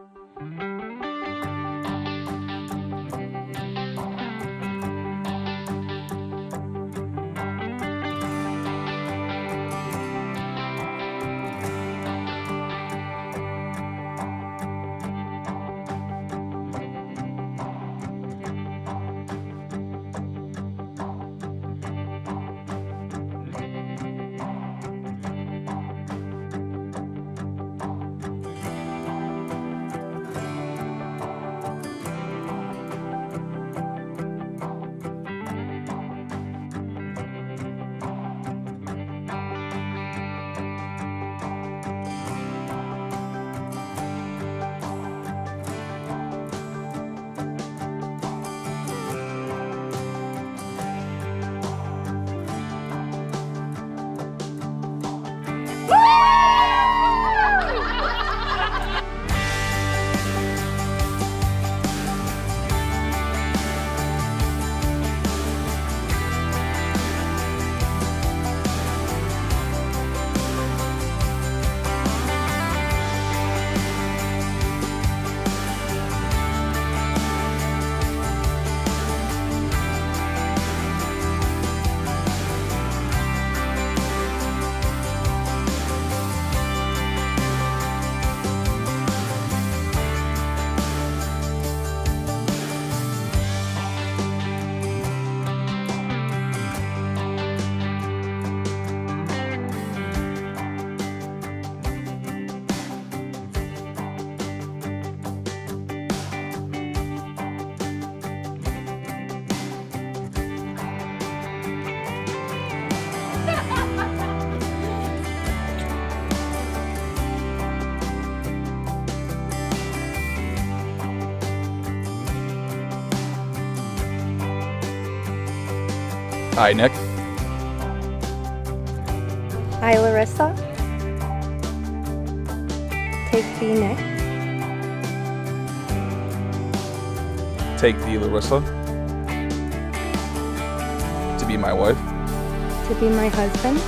Hi, Nick. Hi, Larissa. Take the Nick. Take the Larissa to be my wife. To be my husband.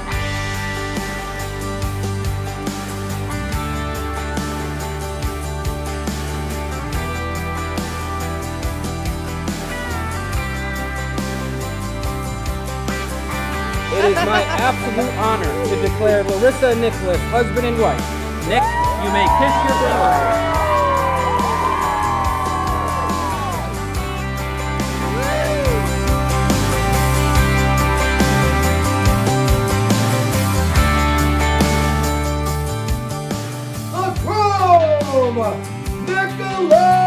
It is my absolute honor to declare Larissa and Nicholas husband and wife. Nick, you may kiss your bride. The groom, Nicholas!